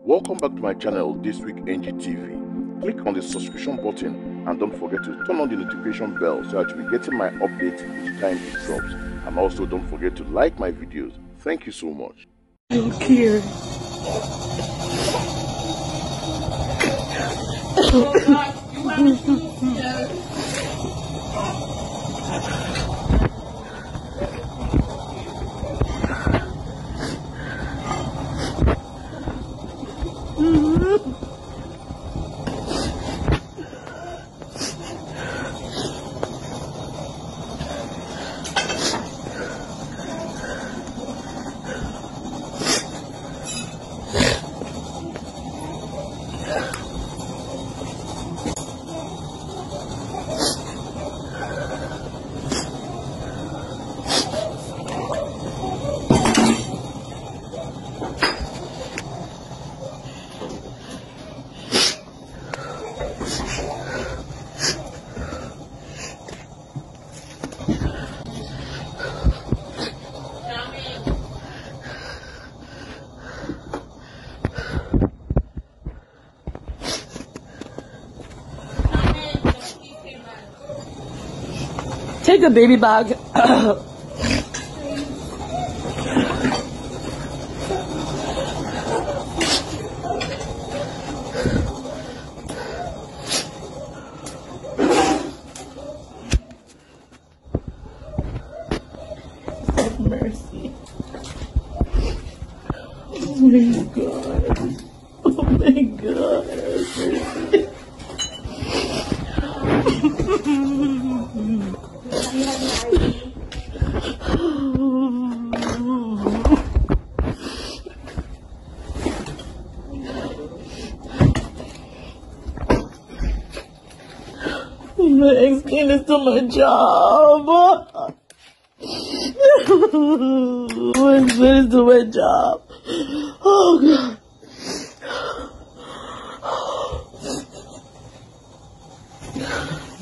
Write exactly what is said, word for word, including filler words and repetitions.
Welcome back to my channel, This Week N G T V. Click on the subscription button and don't forget to turn on the notification bell so that you'll be getting my updates each time it drops. And also don't forget to like my videos. Thank you so much. I don't care. Take a baby bag. Have mercy. Oh my God. Oh my God. I'm gonna explain this to my job. I'm gonna explain this to my job. Oh God.